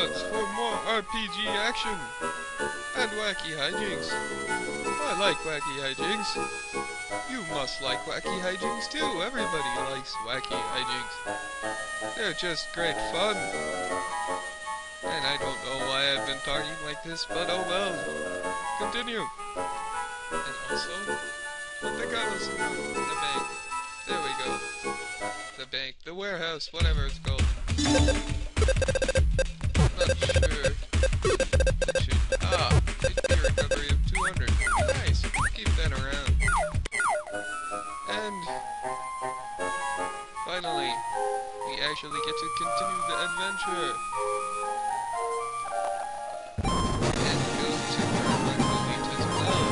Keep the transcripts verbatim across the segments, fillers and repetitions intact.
onwards for more R P G action and wacky hijinks. I like wacky hijinks. You must like wacky hijinks too. Everybody likes wacky hijinks. They're just great fun. And I don't know why I've been talking like this, but oh well. Continue. And also, put the guns in the bank. There we go. The bank, the warehouse, whatever it's called. Not sure. Should, ah, H P recovery of two hundred. Nice, keep that around. And finally, we actually get to continue the adventure. And go to where we're going as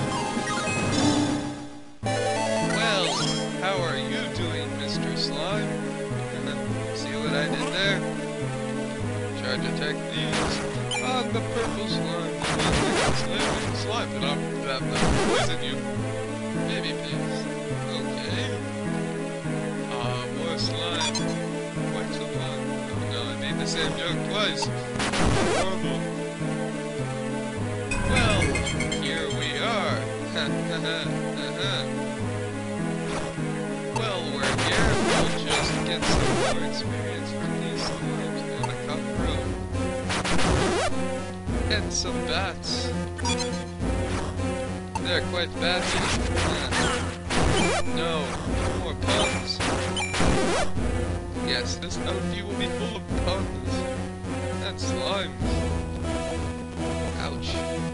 well. Well, how are you doing, Mister Slime? See what I did there? Charge attack these on the purple slime. Slime, slime, and I'm gonna poison you. Baby pigs. Okay. Ah, more slime. Quite so fun. Oh no, I made the same joke twice. Horrible. Well, here we are. Ha ha ha ha. Well, we're here. We'll just get some more experience from these slimes and a cockroach. And some bats. They're quite batty. No, more puns. Yes, this L P will be full of puns. And slimes. Ouch.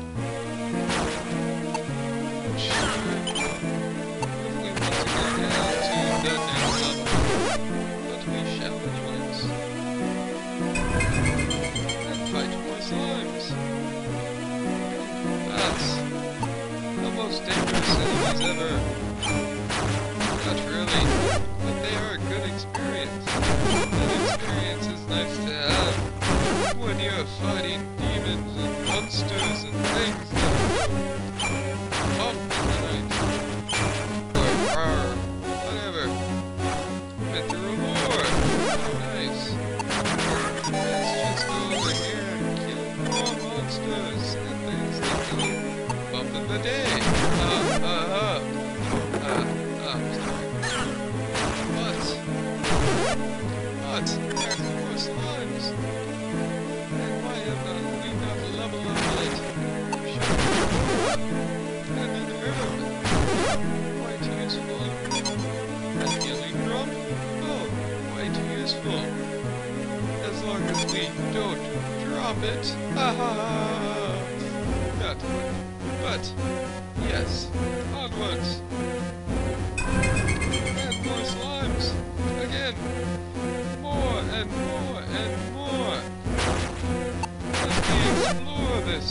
Sure. If we want to go down to the next level. But we shall anyways. And fight more slimes. That's the most dangerous enemies ever. Not really, but they are a good experience. That experience is nice to have when you're fighting demons and monsters and things that pump in the night. Or rawr, whatever. Been through a Moar. Nice. Let's just go over here and kill more monsters and things that go bump in the day. Ah, ah, ah. Ah, ah, sorry. But, but, there's more slimes. And why have not, we not leveled up yet? Sure. And an herb. Quite useful. A healing drum? Oh, quite useful. As long as we don't drop it. Ha ha ha! Not one. But, yes, onwards. And more slimes. Again. More and more and more. As we explore this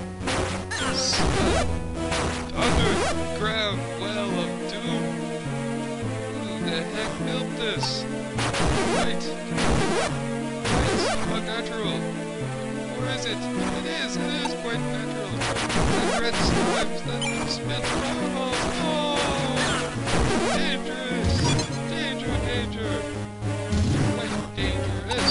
underground well of doom. Who the heck built this? Right. It's unnatural. Or is it? It is, it is quite natural. And red slimes that can spit fireballs. Oh! Dangerous! Danger, danger! Quite dangerous.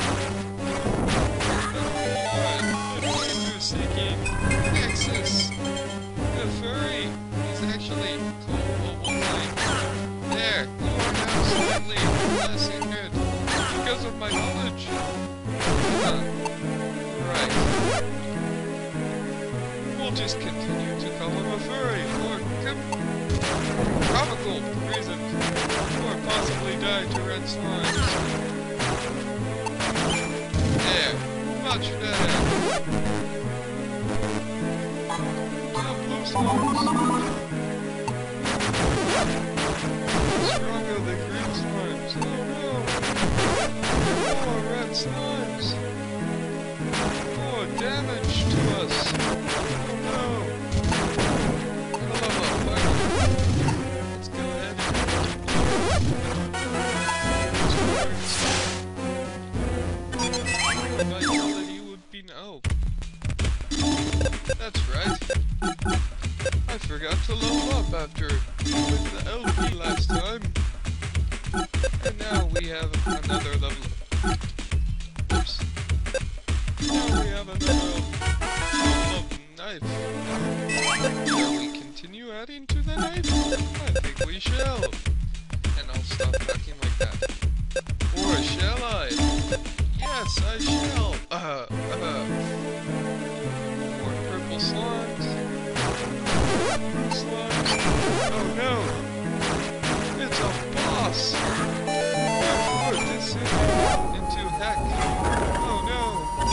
Danger-seeking Nexus. The furry is actually cool. There, you are now slightly less injured because of my knowledge. Huh. Right. We'll just continue to call him a furry for com comical reasons, or possibly die to red slimes. There, much better. Kill blue slimes. Stronger than green slimes. Oh no! More red slimes. More damage to us. Oh no! Hello, fire. Let's go ahead and vitality would be no. That's right. I forgot to level up after doing the L P last time. And now we have another level up. Oops. heading to the navy. I think we shall. And I'll stop talking like that. Or shall I? Yes, I shall. Uh, uh. More purple slimes. Slimes. Oh no! It's a boss! Put this in, into heck. Oh no!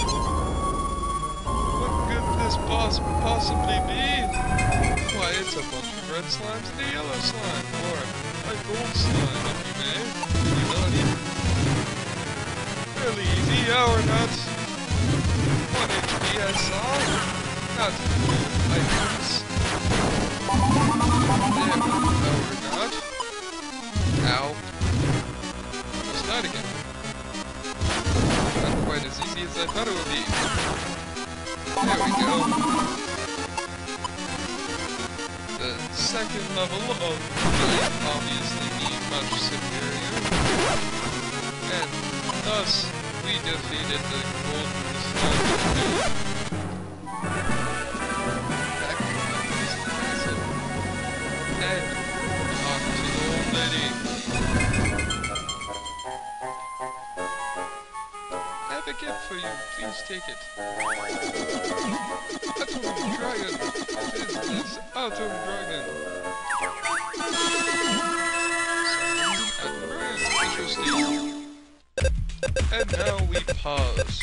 What could this boss possibly be? Why, it's a bunch of red slimes and a yellow slime, or a gold slime, if you may. Humility. Really easy, yeah or not? one H P I saw. Not full items. There, no or not. Ow. Almost died again. Not quite as easy as I thought it would be. There we go. The second level of might obviously be much superior. And thus, we defeated the golden slime. Back to the castle. And talk to the old lady. I have a gift for you. Please take it. Atom Dragon. Business Atom Dragon. Atom Dragon. Interesting. And now we pause.